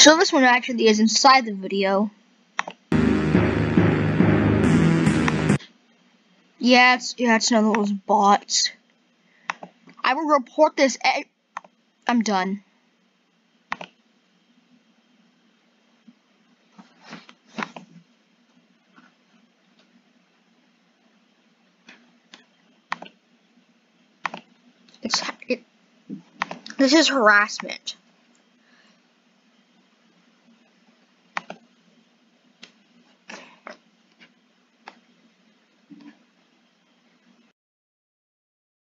So this one actually is inside the video. Yeah, it's none of those bots. I will report this. I'm done. This is harassment.